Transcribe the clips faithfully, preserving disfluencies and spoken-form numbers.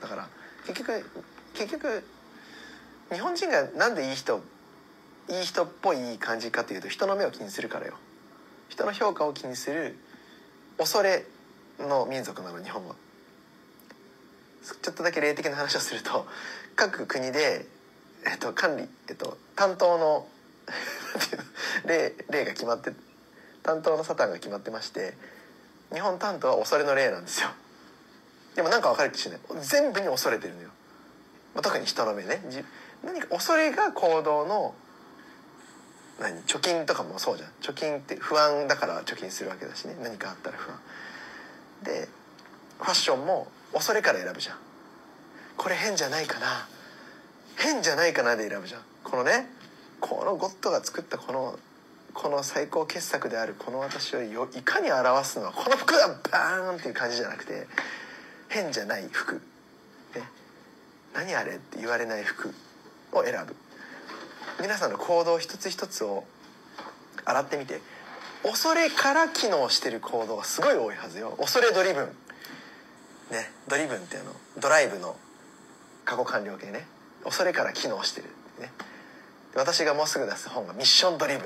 だから結局結局日本人がなんでいい人いい人っぽい感じかというと、人の目を気にするからよ。人の評価を気にする恐れの民族なの日本は。ちょっとだけ霊的な話をすると、各国で、えっと、管理、えっと、担当の霊、霊が決まって担当のサタンが決まってまして、日本担当は恐れの霊なんですよ。でもなんか分かる気しない、全部に恐れてるのよ、まあ、特に人の目ね。何か恐れが行動の何貯金とかもそうじゃん。貯金って不安だから貯金するわけだしね。何かあったら不安で、ファッションも恐れから選ぶじゃん。これ変じゃないかな、変じゃないかなで選ぶじゃん。このね、このゴッドが作ったこのこの最高傑作であるこの私をよいかに表すのはこの服だバーンっていう感じじゃなくて、変じゃない服、ね、何あれって言われない服を選ぶ。皆さんの行動一つ一つを洗ってみて、恐れから機能してる行動がすごい多いはずよ。恐れドリブンね、ドリブンってあのドライブの過去完了形ね。恐れから機能してるね。私がもうすぐ出す本がミッションドリブンって、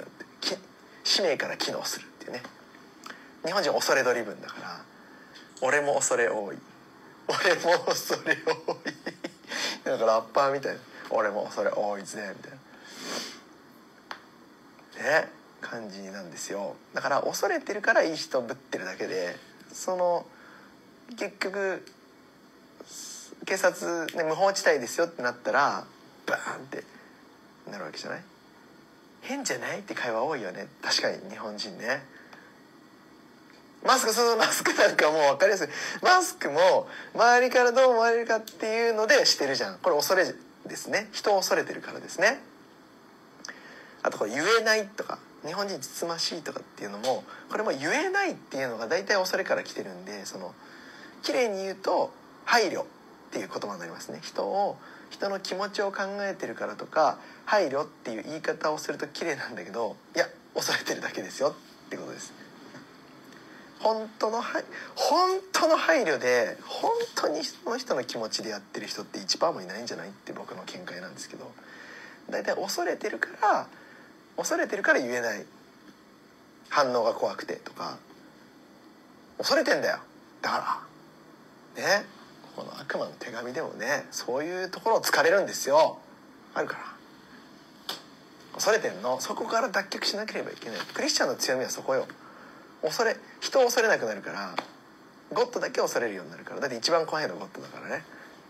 使命から機能するっていうね。日本人恐れドリブンだから、俺も恐れ多い、俺も恐れ多いだからラッパーみたいな、俺も恐れ多いぜみたいなね感じなんですよ。だから恐れてるからいい人ぶってるだけで、その結局警察、ね、無法地帯ですよってなったらバーンってなるわけじゃない。変じゃないって会話多いよね。確かに日本人ね。マスク、そのマスクなんかもう分かりやすい。マスクも周りからどう思われるかっていうのでしてるじゃん。これ恐れですね。人を恐れてるからですね。あとこれ言えないとか、日本人つつましいとかっていうのも、これも言えないっていうのが大体恐れから来てるんで、その綺麗に言うと配慮っていう言葉になりますね。人を人の気持ちを考えてるからとか、配慮っていう言い方をすると綺麗なんだけど、いや恐れてるだけですよってことです。本当の配本当の配慮で本当にその人の気持ちでやってる人って いちパーセント もいないんじゃないって僕の見解なんですけど、だいたい恐れてるから恐れてるから言えない、反応が怖くてとか、恐れてんだよだからね。この悪魔の手紙でもね、そういうところを突かれるんですよ。あるから恐れてんの、そこから脱却しなければいけない。クリスチャンの強みはそこよ。恐れ人を恐れなくなるから、ゴッドだけ恐れるようになるから。だって一番怖いのはゴッドだからね。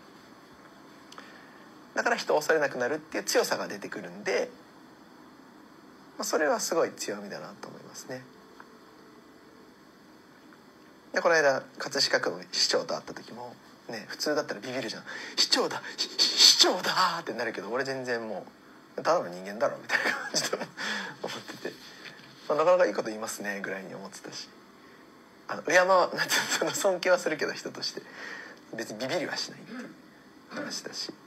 だから人を恐れなくなるっていう強さが出てくるんで、まあ、それはすごい強みだなと思いますね。でこの間葛飾区の市長と会った時もね、普通だったらビビるじゃん。市長だ市長だってなるけど、俺全然もうただの人間だろみたいな感じで思ってて、まあ、なかなかいいこと言いますねぐらいに思ってたし、あの敬わなんてその尊敬はするけど人として別にビビりはしないっていう話だし。